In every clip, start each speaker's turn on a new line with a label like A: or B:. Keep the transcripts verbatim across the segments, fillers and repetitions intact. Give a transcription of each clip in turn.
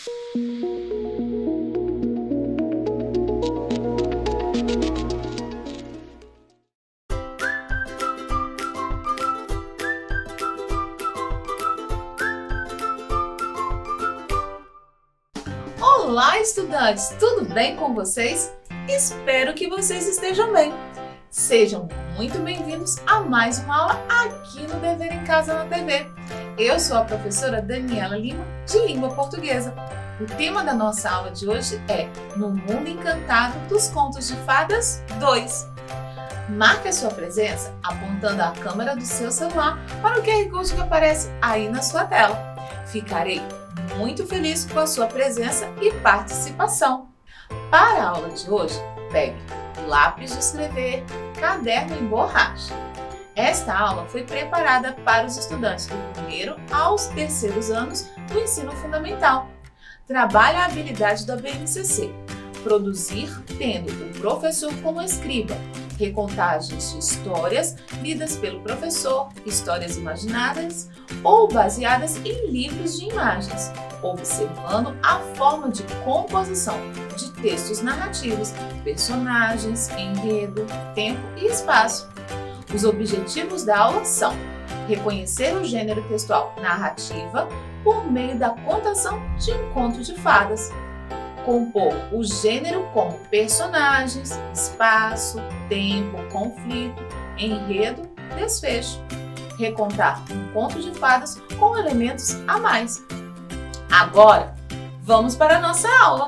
A: Olá, estudantes! Tudo bem com vocês? Espero que vocês estejam bem. Sejam muito bem-vindos a mais uma aula aqui no Dever em Casa na T V. Eu sou a professora Daniela Lima, de Língua Portuguesa. O tema da nossa aula de hoje é No Mundo Encantado dos Contos de Fadas dois. Marque a sua presença apontando a câmera do seu celular para o Q R Code que aparece aí na sua tela. Ficarei muito feliz com a sua presença e participação. Para a aula de hoje, pegue lápis de escrever, caderno em borracha. Esta aula foi preparada para os estudantes do primeiro aos terceiros anos do ensino fundamental. Trabalhe a habilidade da B N C C, produzir tendo o professor como escriba, recontagens de histórias lidas pelo professor, histórias imaginadas ou baseadas em livros de imagens, observando a forma de composição de textos narrativos, personagens, enredo, tempo e espaço. Os objetivos da aula são reconhecer o gênero textual narrativa por meio da contação de um conto de fadas, compor o gênero com personagens, espaço, tempo, conflito, enredo, desfecho. Recontar um conto de fadas com elementos a mais. Agora, vamos para a nossa aula.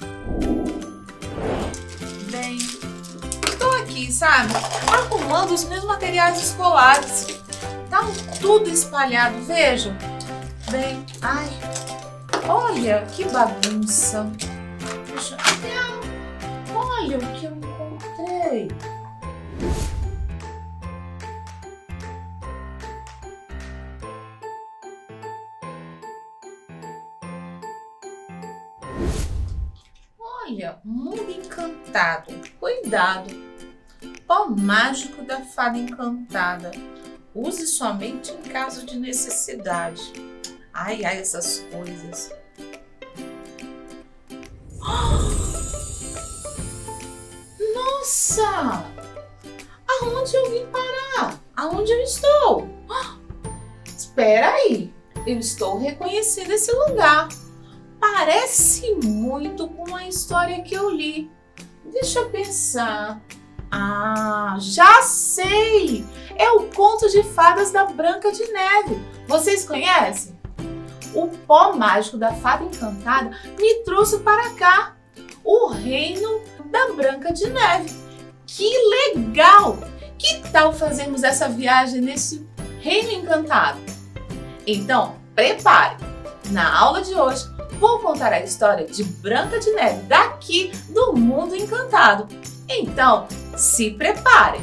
A: Bem, estou aqui, sabe, arrumando os meus materiais escolares. Tá tudo espalhado, vejam. Bem, ai, olha que bagunça. Olha o que eu encontrei. Olha, Mundo Encantado. Cuidado. Pó mágico da fada encantada. Use somente em caso de necessidade. Ai, ai, essas coisas. Nossa! Aonde eu vim parar? Aonde eu estou? Espera aí, eu estou reconhecendo esse lugar. Parece muito com a história que eu li. Deixa eu pensar. Ah, já sei! É o Conto de Fadas da Branca de Neve. Vocês conhecem? O pó mágico da fada encantada me trouxe para cá. O reino da Branca de Neve. Que legal! Que tal fazermos essa viagem nesse reino encantado? Então, prepare! Na aula de hoje, vou contar a história de Branca de Neve daqui do Mundo Encantado. Então, se preparem!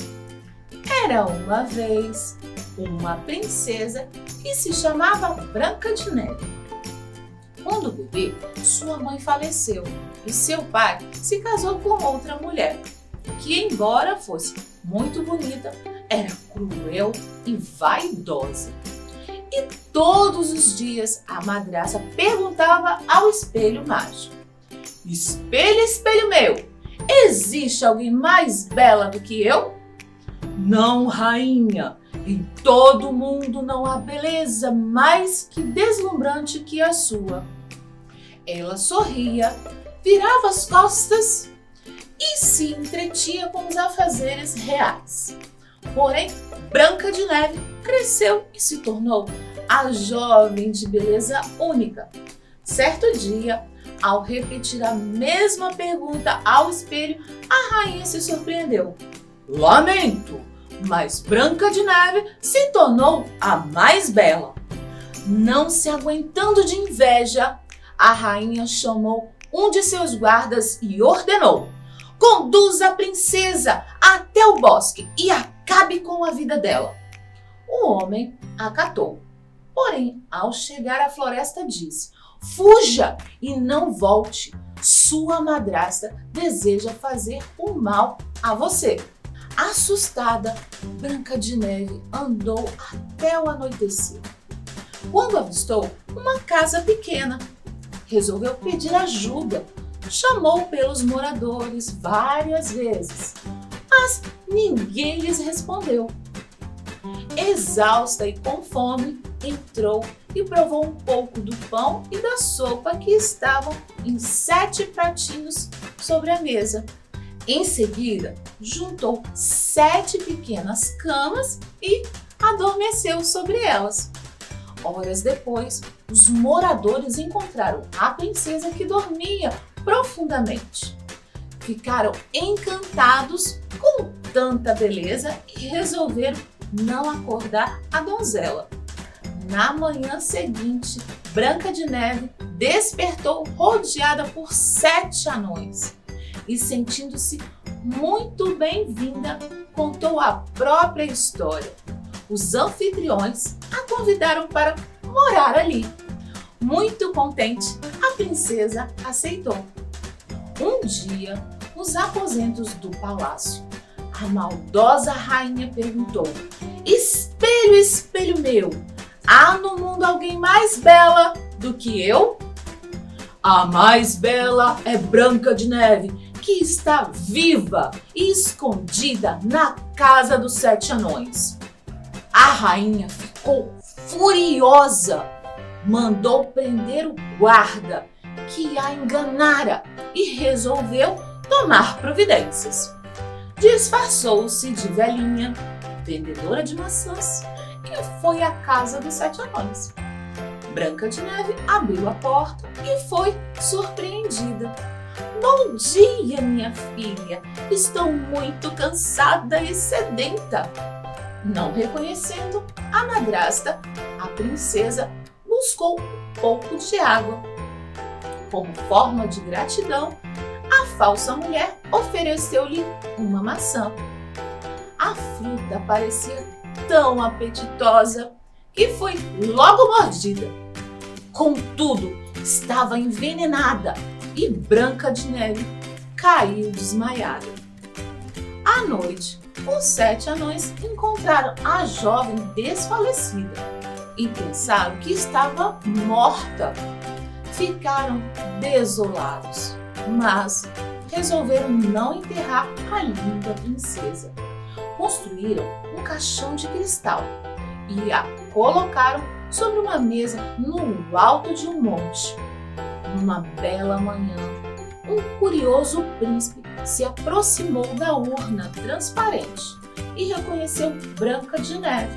A: Era uma vez uma princesa que se chamava Branca de Neve. Quando bebê, sua mãe faleceu e seu pai se casou com outra mulher, que embora fosse muito bonita, era cruel e vaidosa. E todos os dias a madraça perguntava ao espelho mágico: Espelho, espelho meu, existe alguém mais bela do que eu? Não, rainha, em todo mundo não há beleza mais que deslumbrante que a sua. Ela sorria, virava as costas e se entretinha com os afazeres reais. Porém, Branca de Neve cresceu e se tornou a jovem de beleza única. Certo dia, ao repetir a mesma pergunta ao espelho, a rainha se surpreendeu. Lamento, mas Branca de Neve se tornou a mais bela. Não se aguentando de inveja, a rainha chamou um de seus guardas e ordenou: conduza a princesa até o bosque e acabe com a vida dela. O homem acatou. Porém, ao chegar à floresta, disse: fuja e não volte. Sua madrasta deseja fazer o mal a você. Assustada, Branca de Neve andou até o anoitecer, quando avistou uma casa pequena. resolveu pedir ajuda. Chamou pelos moradores várias vezes, mas ninguém lhes respondeu. Exausta e com fome, entrou e provou um pouco do pão e da sopa que estavam em sete pratinhos sobre a mesa. Em seguida, juntou sete pequenas camas e adormeceu sobre elas. Horas depois, os moradores encontraram a princesa que dormia profundamente. Ficaram encantados com tanta beleza e resolveram não acordar a donzela. Na manhã seguinte, Branca de Neve despertou rodeada por sete anões e, sentindo-se muito bem-vinda, contou a própria história. Os anfitriões a convidaram para morar ali. Muito contente, a princesa aceitou. Um dia, nos aposentos do palácio, a maldosa rainha perguntou: "Espelho, espelho meu, há no mundo alguém mais bela do que eu?" "A mais bela é Branca de Neve, que está viva e escondida na casa dos sete anões." A rainha ficou furiosa, mandou prender o guarda que a enganara e resolveu tomar providências. Disfarçou-se de velhinha, vendedora de maçãs, e foi à casa dos sete anões. Branca de Neve abriu a porta e foi surpreendida. "Bom dia, minha filha. Estou muito cansada e sedenta." Não reconhecendo a madrasta, a princesa buscou um pouco de água. Como forma de gratidão, a falsa mulher ofereceu-lhe uma maçã. A fruta parecia tão apetitosa que foi logo mordida. Contudo, estava envenenada e Branca de Neve caiu desmaiada. À noite, os sete anões encontraram a jovem desfalecida e pensaram que estava morta. Ficaram desolados, mas resolveram não enterrar a linda princesa. Construíram um caixão de cristal e a colocaram sobre uma mesa no alto de um monte. Numa bela manhã, um curioso príncipe se aproximou da urna transparente e reconheceu Branca de Neve.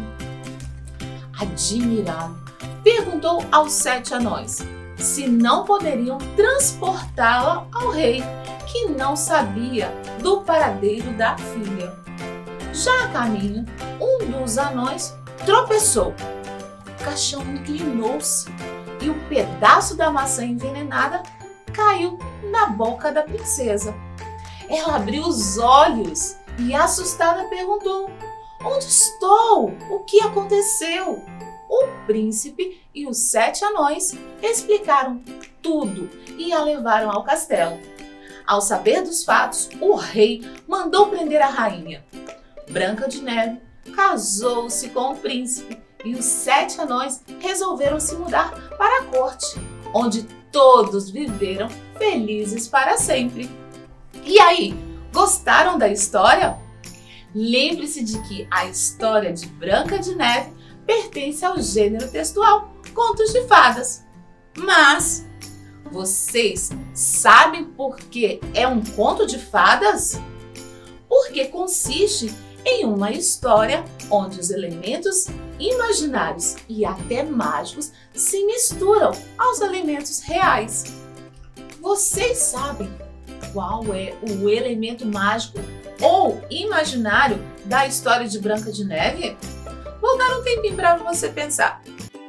A: Admirado, perguntou aos sete anões se não poderiam transportá-la ao rei, que não sabia do paradeiro da filha. Já a caminho, um dos anões tropeçou. O caixão inclinou-se e um pedaço da maçã envenenada caiu na boca da princesa. Ela abriu os olhos e, assustada, perguntou: "Onde estou? O que aconteceu?" O príncipe e os sete anões explicaram tudo e a levaram ao castelo. Ao saber dos fatos, o rei mandou prender a rainha. Branca de Neve casou-se com o príncipe e os sete anões resolveram se mudar para a corte, onde todos viveram felizes para sempre. E aí, gostaram da história? Lembre-se de que a história de Branca de Neve pertence ao gênero textual Contos de Fadas. Mas vocês sabem por que é um conto de fadas? Porque consiste em uma história onde os elementos imaginários e até mágicos se misturam aos elementos reais. Vocês sabem qual é o elemento mágico ou imaginário da história de Branca de Neve? Vou dar um tempinho para você pensar.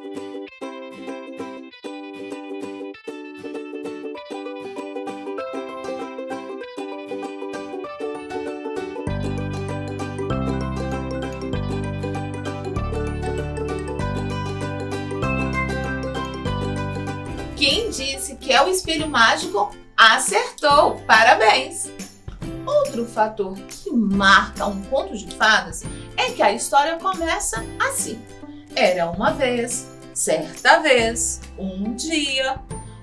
A: Quem disse que é o espelho mágico acertou! Parabéns! Outro fator que marca um conto de fadas é que a história começa assim. Era uma vez, certa vez, um dia,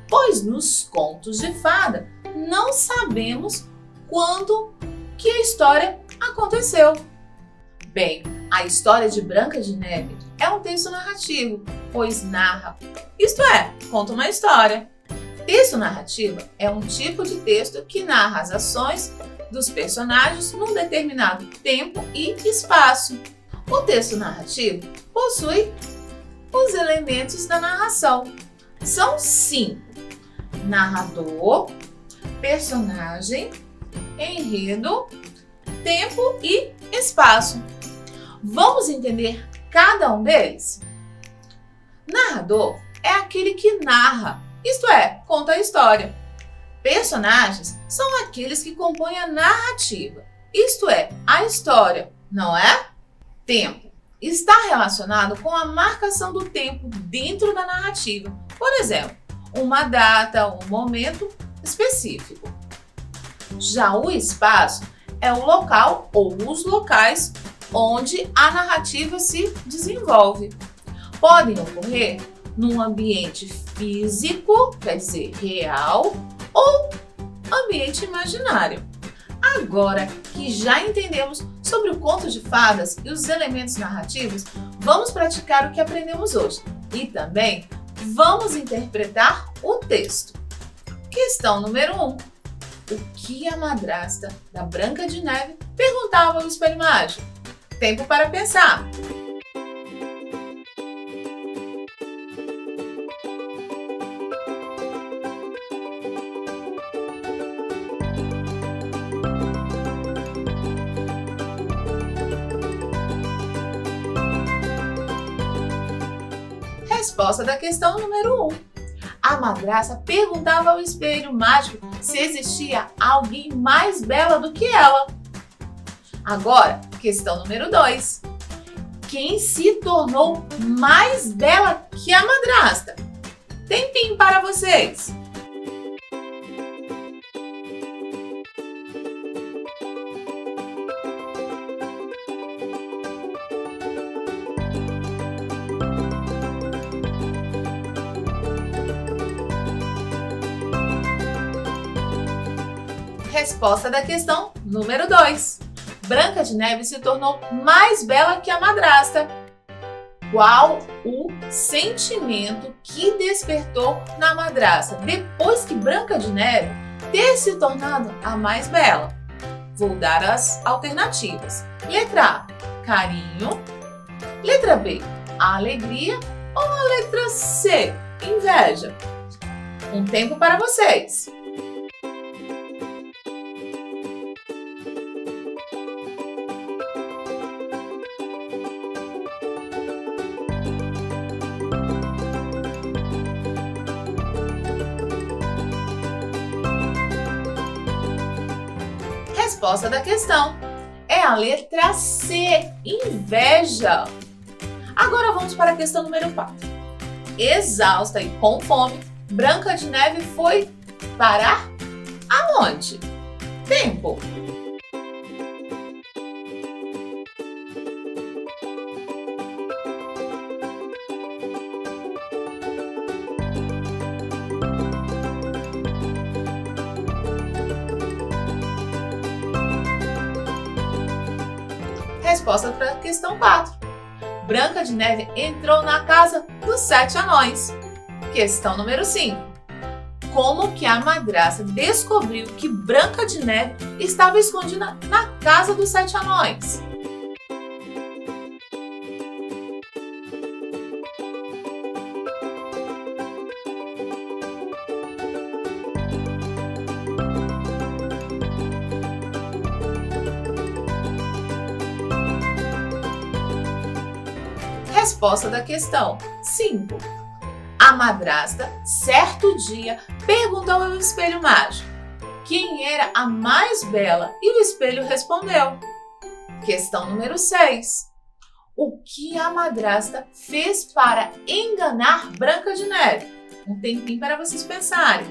A: pois nos contos de fada não sabemos quando que a história aconteceu. Bem, a história de Branca de Neve é um texto narrativo, pois narra, isto é, conta uma história. Texto narrativo é um tipo de texto que narra as ações dos personagens num determinado tempo e espaço. O texto narrativo possui os elementos da narração. São cinco: narrador, personagem, enredo, tempo e espaço. Vamos entender cada um deles? Narrador é aquele que narra, isto é, conta a história. Personagens são aqueles que compõem a narrativa, isto é, a história, não é? Tempo está relacionado com a marcação do tempo dentro da narrativa. Por exemplo, uma data, um momento específico. Já o espaço é o local ou os locais onde a narrativa se desenvolve. Podem ocorrer num ambiente físico, quer dizer, real, ou ambiente imaginário. Agora que já entendemos sobre o conto de fadas e os elementos narrativos, vamos praticar o que aprendemos hoje e também vamos interpretar o texto. Questão número um. O que a madrasta da Branca de Neve perguntava ao espelho mágico? Tempo para pensar. Resposta da questão número um. A madrasta perguntava ao espelho mágico se existia alguém mais bela do que ela. Agora, questão número dois. Quem se tornou mais bela que a madrasta? Tempinho para vocês! Resposta da questão número dois. Branca de Neve se tornou mais bela que a madrasta. Qual o sentimento que despertou na madrasta depois que Branca de Neve ter se tornado a mais bela? Vou dar as alternativas. Letra A, carinho. Letra B, alegria. Ou a letra C, inveja? Um tempo para vocês. Resposta da questão é a letra C, inveja. Agora vamos para a questão número quatro. Exausta e com fome, Branca de Neve foi parar aonde? Tempo. Resposta para a questão quatro. Branca de Neve entrou na casa dos sete anões. Questão número cinco. Como que a madrasta descobriu que Branca de Neve estava escondida na casa dos sete anões? Resposta da questão cinco. A madrasta, certo dia, perguntou ao espelho mágico quem era a mais bela e o espelho respondeu. Questão número seis. O que a madrasta fez para enganar Branca de Neve? Um tempinho para vocês pensarem.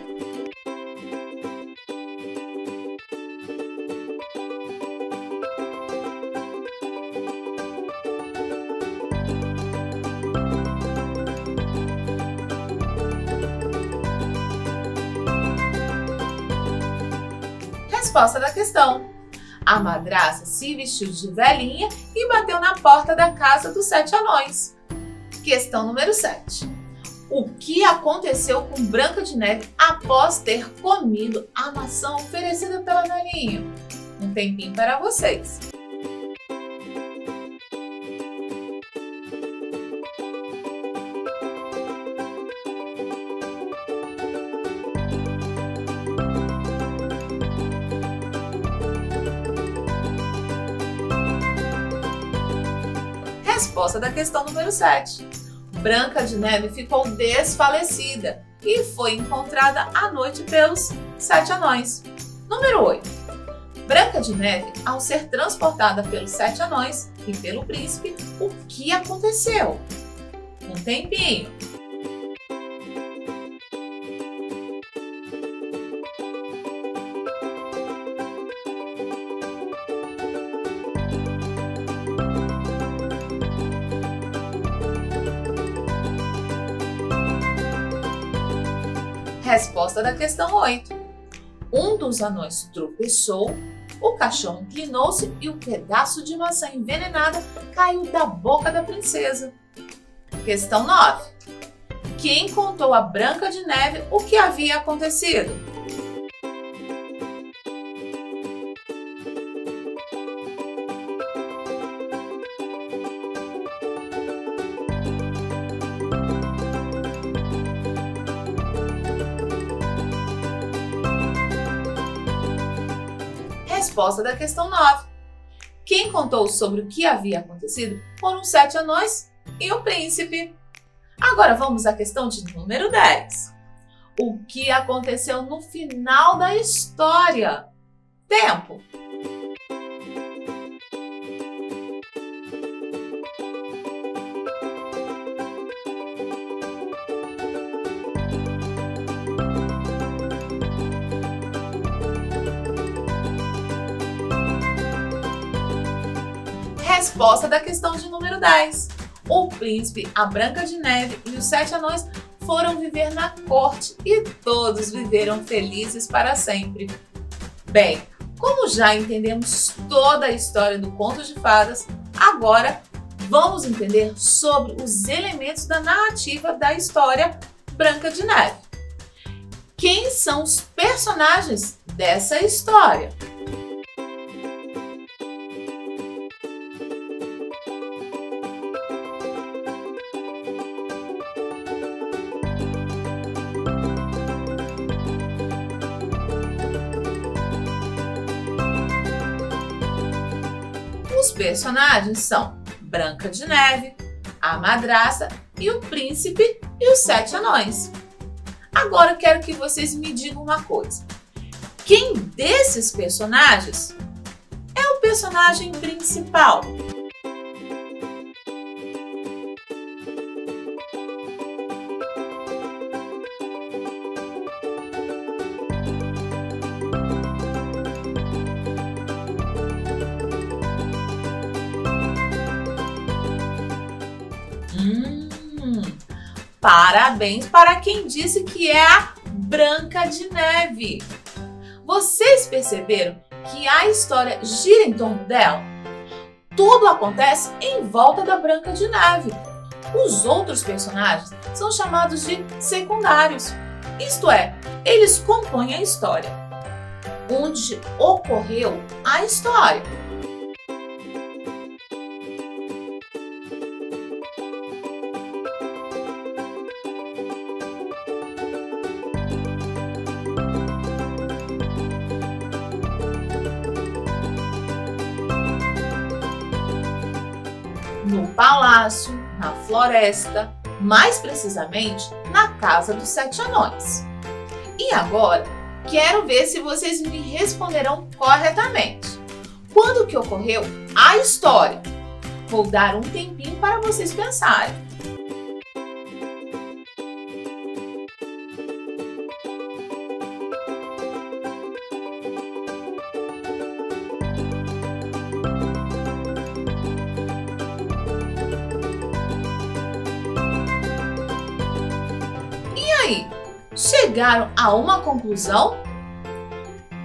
A: Resposta da questão. A madraça se vestiu de velhinha e bateu na porta da casa dos sete anões. Questão número sete. O que aconteceu com Branca de Neve após ter comido a maçã oferecida pela velhinha? Um tempinho para vocês. Resposta da questão número sete. Branca de Neve ficou desfalecida e foi encontrada à noite pelos sete anões. Número oito. Branca de Neve, ao ser transportada pelos sete anões e pelo príncipe, o que aconteceu? Um tempinho. Resposta da questão oito. Um dos anões tropeçou, o cachorro inclinou-se e um pedaço de maçã envenenada caiu da boca da princesa. Questão nove. Quem contou a Branca de Neve o que havia acontecido? Resposta da questão nove. Quem contou sobre o que havia acontecido foram os sete anões e o príncipe. Agora vamos à questão de número dez. O que aconteceu no final da história? Tempo. Resposta da questão de número dez. O príncipe, a Branca de Neve e os sete anões foram viver na corte e todos viveram felizes para sempre. Bem, como já entendemos toda a história do Conto de Fadas, agora vamos entender sobre os elementos da narrativa da história Branca de Neve. Quem são os personagens dessa história? Os personagens são Branca de Neve, a madraça e o príncipe e os sete anões. Agora quero que vocês me digam uma coisa. Quem desses personagens é o personagem principal? Hum, parabéns para quem disse que é a Branca de Neve. Vocês perceberam que a história gira em torno dela? Tudo acontece em volta da Branca de Neve. Os outros personagens são chamados de secundários. Isto é, eles compõem a história. Onde ocorreu a história? No palácio, na floresta, mais precisamente na casa dos sete anões. E agora, quero ver se vocês me responderão corretamente. Quando que ocorreu a história? Vou dar um tempinho para vocês pensarem. E aí, chegaram a uma conclusão?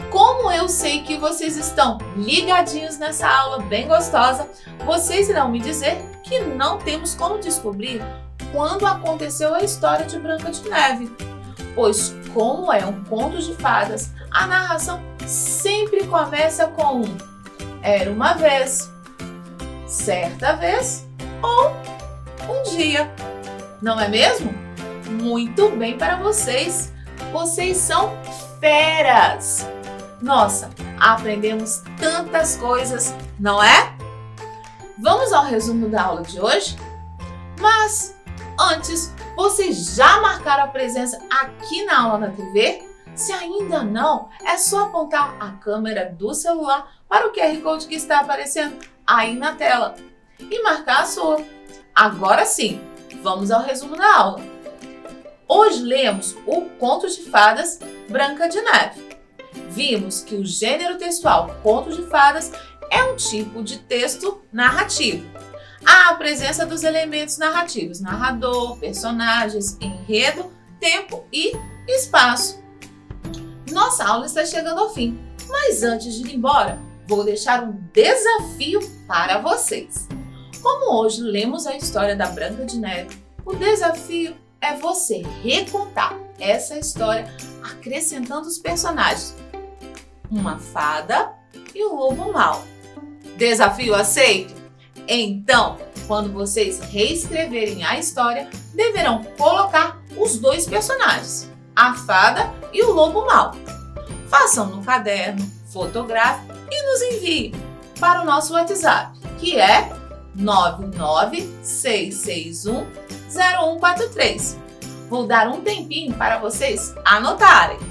A: Como eu sei que vocês estão ligadinhos nessa aula bem gostosa, vocês irão me dizer que não temos como descobrir quando aconteceu a história de Branca de Neve. Pois, como é um conto de fadas, a narração sempre começa com um era uma vez, certa vez ou um dia. Não é mesmo? Muito bem para vocês! Vocês são feras! Nossa, aprendemos tantas coisas, não é? Vamos ao resumo da aula de hoje? Mas antes, vocês já marcaram a presença aqui na aula na T V? Se ainda não, é só apontar a câmera do celular para o Q R Code que está aparecendo aí na tela e marcar a sua. Agora sim, vamos ao resumo da aula. Hoje lemos o Conto de Fadas Branca de Neve. Vimos que o gênero textual Conto de Fadas é um tipo de texto narrativo. Há a presença dos elementos narrativos, narrador, personagens, enredo, tempo e espaço. Nossa aula está chegando ao fim, mas antes de ir embora, vou deixar um desafio para vocês. Como hoje lemos a história da Branca de Neve, o desafio é você recontar essa história acrescentando os personagens, uma fada e o lobo mau. Desafio aceito? Então, quando vocês reescreverem a história, deverão colocar os dois personagens, a fada e o lobo mau. Façam no caderno, fotografe e nos envie para o nosso WhatsApp, que é nove nove seis seis um zero um quatro três. Vou dar um tempinho para vocês anotarem.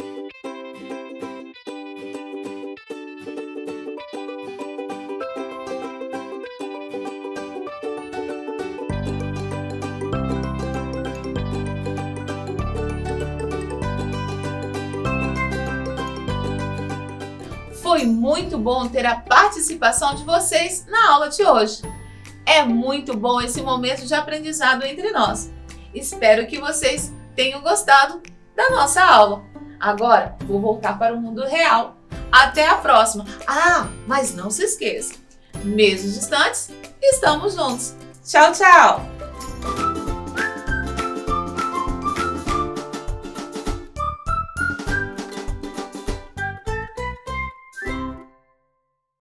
A: Foi muito bom ter a participação de vocês na aula de hoje. É muito bom esse momento de aprendizado entre nós. Espero que vocês tenham gostado da nossa aula. Agora, vou voltar para o mundo real. Até a próxima! Ah, mas não se esqueça, mesmo distantes, estamos juntos. Tchau, tchau!